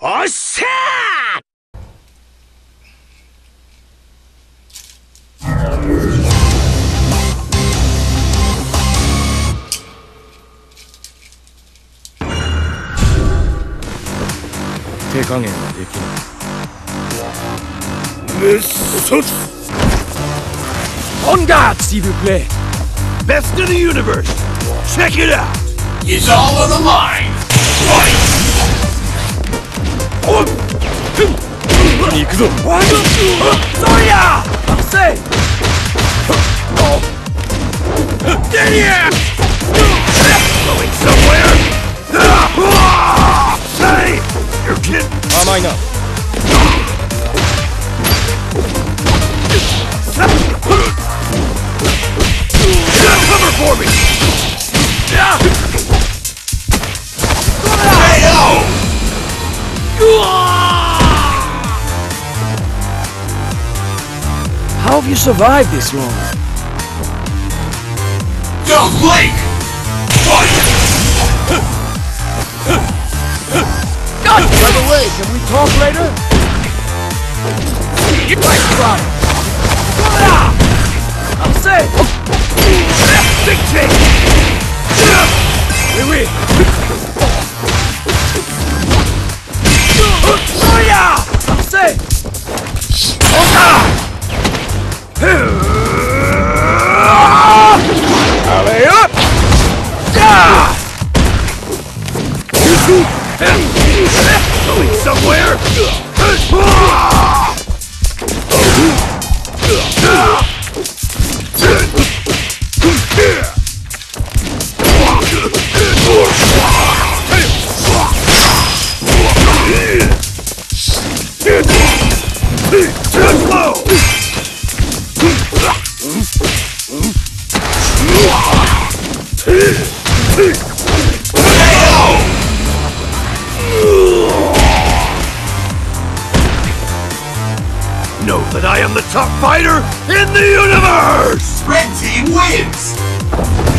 어샷! 대강행은 되긴. On guard, s'il vous plaît. Best in the universe! Check it out! It's all on the line. Fight! 行くぞ。そりゃ。せい。 Going somewhere? Say! You're kidding! 甘いな。 Cover for me! KO! How have you survived this long? Don't blink! Fight! By the way, can we talk later? Nice try. I'm safe. Big change! Oui, oui. I'm safe. Alley up! Going somewhere? Know that I am the top fighter in the universe! Red team wins!